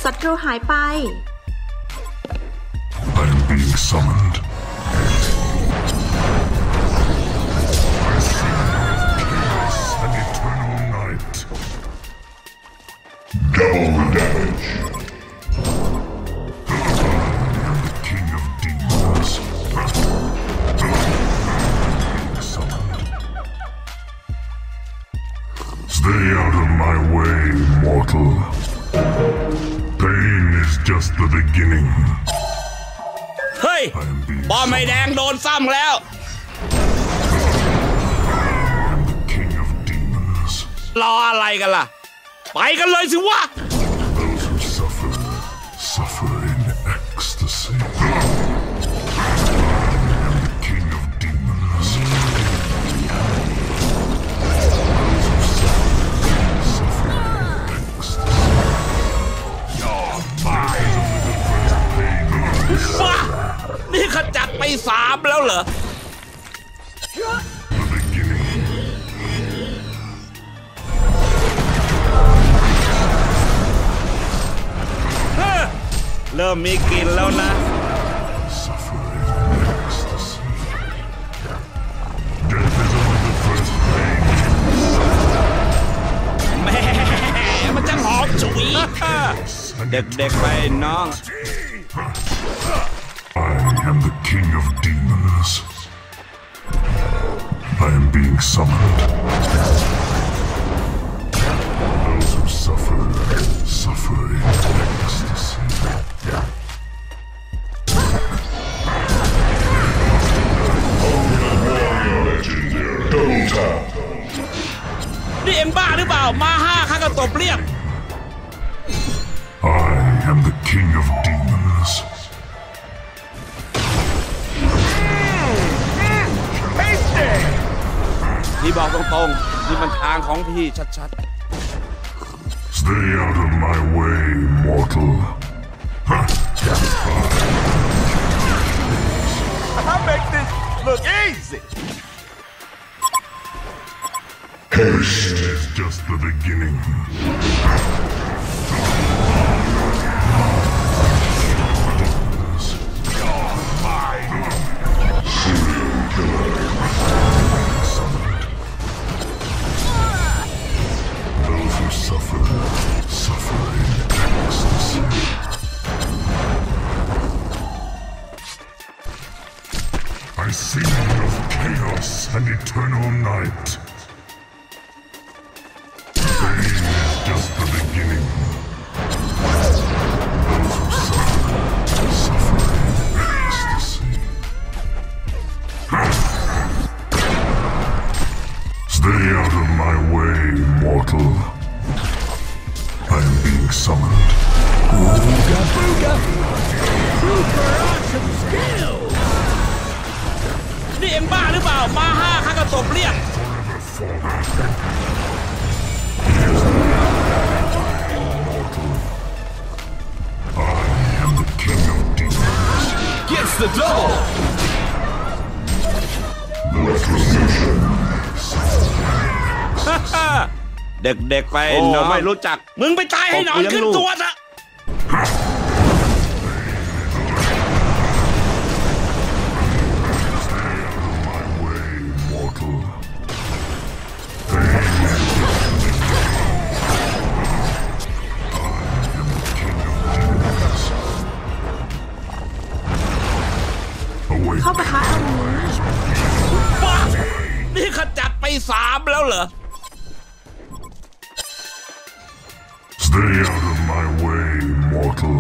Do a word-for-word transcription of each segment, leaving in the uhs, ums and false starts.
ศัตรูหายไป I am being summoned. I see chaos and eternal night. Double damage. I am the king of demons. Being summoned. Stay out of my way, mortal. Pain is just the beginning. เฮ้ยบอมไม่แดงโดนซ้ำแล้วรออะไรกันล่ะไปกันเลยสิวะ Those who suffer suffer in ecstasy. I am the king of demons. Those who suffer suffer in ecstasy. You're mine. บ้านี่ขจัดไปสามแล้วเหรอ The beginning. เริ่มมีกลิ่นแล้วนะ Suffer in ecstasy. Death is only the first pain. แม่มันจะหอมฉุยเด็กๆไปน้อง I am the king of demons. I am being summoned. Those who suffer, suffer in ecstasy. Legendary. Double tap. นี่เอ็งบ้าหรือเปล่ามาห้าข้าก็ตบเรียบ I am the king of demons. นี่บอกตรงๆนี่มันทางของพี่ชัด Stay out of my way, mortal. I make this look easy. Haste is just the beginning. You're mine. Serial killer. Summoned. Those who suffer, suffer in ecstasy. I sing of chaos and eternal night. Pain is just the beginning. Those who suffer, suffer in ecstasy. Stay out of my way, mortal. I am being summoned. Booga booga. Super awesome skill. ๆนี่เอ็งบ้าหรือเปล่ามาห้าข้าก็ตบเรียบ Forever forward. I am the king of demons. Gets the double. Retribution. เด็กๆไปน้องไม่รู้จักมึงไปตายให้หนอนขึ้นตัวซะ My way, mortal. Away. เข้าปะทะอันนี้บ้านี่ขจัดไปสามแล้วเหรอ Stay out of my way, mortal.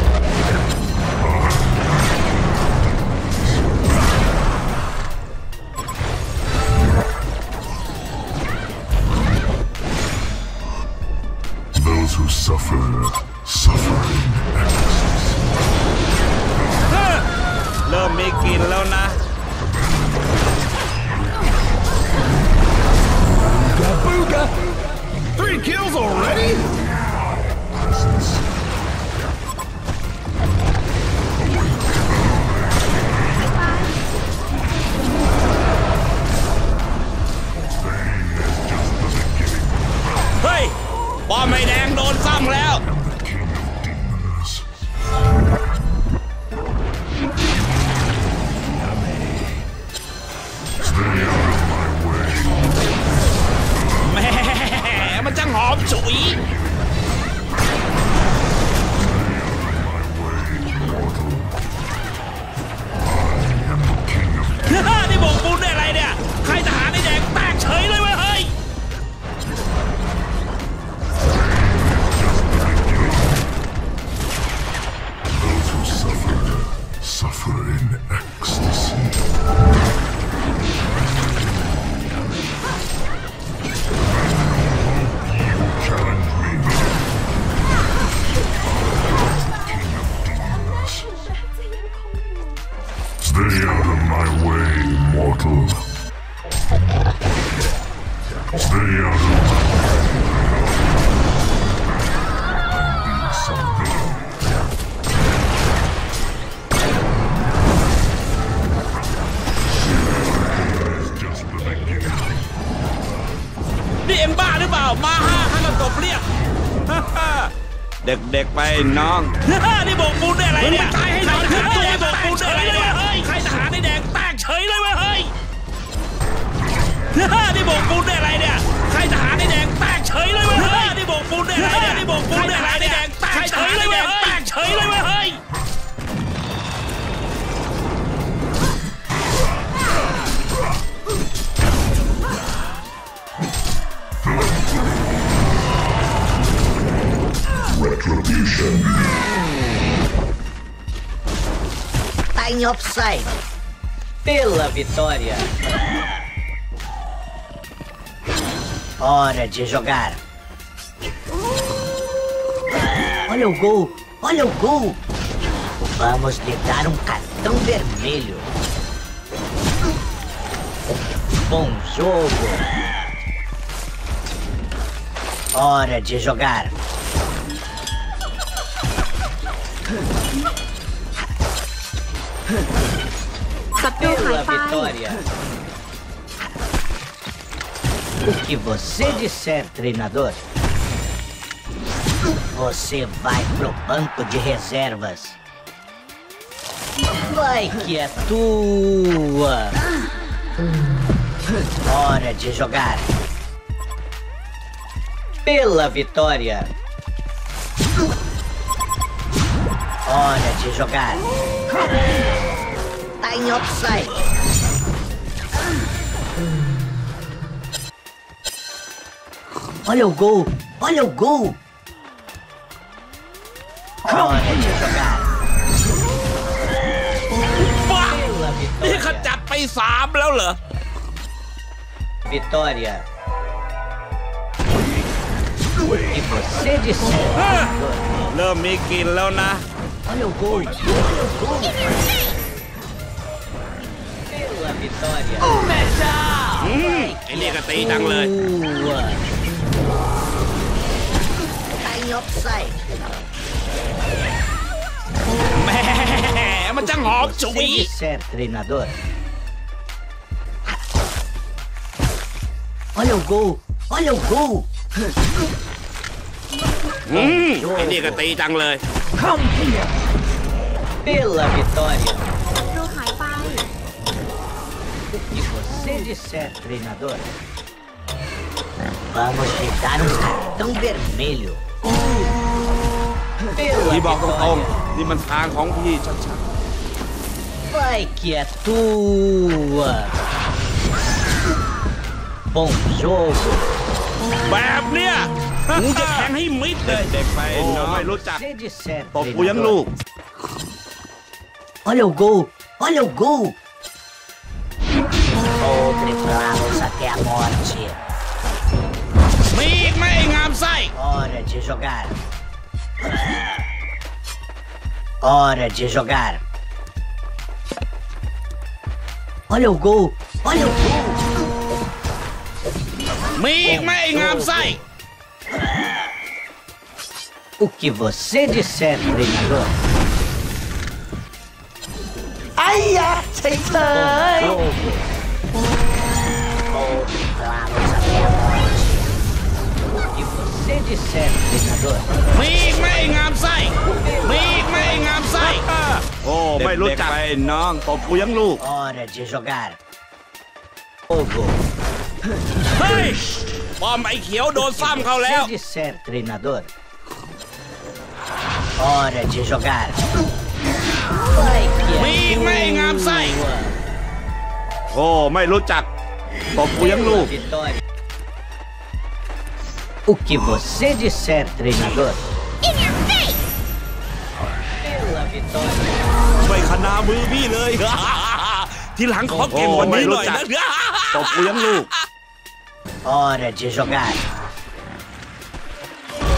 Those who suffer, suffer in ecstasy. เริ่มมีกลิ่นแล้วนะ Booga. Three kills already? Hey! ป้อมไม่แดงโดนซ้ำแล้ว I am the king of demons. Stay out of my way, mortal. Stay out of my way. Something. It's just the beginning. นี่เอ็งบ้าหรือเปล่ามาห้าให้มันตบเรียก เด็กๆไปน้อง นี่บอกปูนได้อะไรเนี่ยตายให้หน่อยเฮ้ยบอกปูนได้อะไรเนี่ยเฮ้ยใครทหารในแดงแตกเฉยเลยเว้ยเฮ้ยนี่บอกปูนได้อะไรเนี่ยใครทหารในแดงแตกเฉยเลยเว้ยเฮ้ยนี่บอกปูนได้อะไรเนี่ยนี่บอกปูนได้อะไรเนี่ยแตกเฉยเลยเว้ยแตกเฉยเลยเว้ยเฮ้ย Retribution. Tá em offside. Pela vitória. Hora de jogar. Olha o gol. Olha o gol. Vamos lhe dar um cartão vermelho. Bom jogo. Hora de jogar. Pela vitória. O que você disser, treinador? Você vai pro banco de reservas. Vai que é tua. Hora de jogar. Pela vitória. Hora de jogar. Tá em offside. Olha o gol. Olha o gol. Hora de jogar. บ้า Pela นี่ข vitória. จัดไปสามแล้วเหรอ Vitória. O que você disser. เริ่มมีกลิ่นแล้วนะ Olha o gol. Olha o gol. Pela vitória. อืมไอ้นี่ก็ตีจังเลย Tua. Tá em offside. แหมมันจะหอมฉุย Você disser, treinador. Olha o gol. Olha o gol. อืมไอ้นี่ก็ตีจังเลย Pela vitória. เราหายไป O que você disser, treinador. Vamos lhe dar um cartão vermelho. พี่ Pela บอกตรง vitória. ๆนี่มันทางของพี่ชัด Vai que é tua. Bom jogo. ๆแบบเนี้ยกูจะแทงให้มิดเลยเด็กไปน้องไม่รู้จัก Você disser, ตบกูยังลู treinador. ก Olha o gol. Olha o gol. Vou driblá-los até a morte. มีอีกไหมไอ้งามไส้ Hora de jogar. Hora de jogar. Olha o gol. Olha o gol. มีอีกไหมไอ้งามไส้ O que você disser, treinador. Ai, ai, sei Vou driblá-los até a morte. O que você disser, treinador. มีอีกไหมไอ้งามไส้มีอีกไหมไอ้งามไส้โอ้ไม่รู้จักไปน้องตบกูยังลูก Hora de jogar. Fogo. เฮ้ยป้อมไอ้เขียวโดนซ้ำเขาแล้ว Você disser, treinador. Hora de jogar. Vai que é มีอีกไหมไอ้งามไส้ tua. โอ้ไม่รู้จักตบกูยังลู Pela ก vitória. O que você disser, treinador. Pela vitória. ไม่ขนามือพี่เลย ทีหลังขอเก่งกว่านี้หน่อยนะ ตบกูยังลูก Hora de jogar.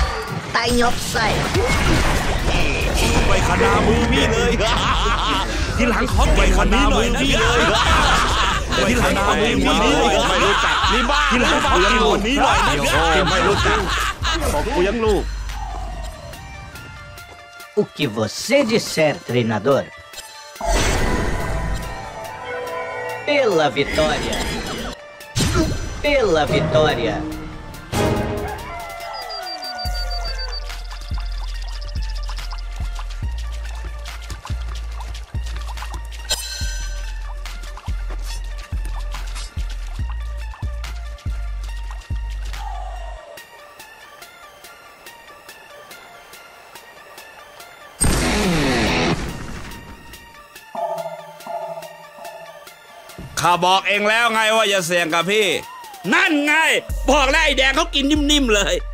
Tá em offside. ไม่ขนามือพี่เลยทีหลังขอไปคนนี้หน่อยนะทีหลังขอไปคนนี้หน่อยไม่รู้จักนี่บ้าทีหลังขอกินคนนี้หน่อยนะไม่รู้จักบอกกูยังลูก O que você disser, treinador. Pela vitória. Pela vitória. ข้าบอกเองแล้วไงว่าอย่าเสี่ยงกับพี่นั่นไงบอกแล้วไอ้แดงเขากินนิ่มๆเลย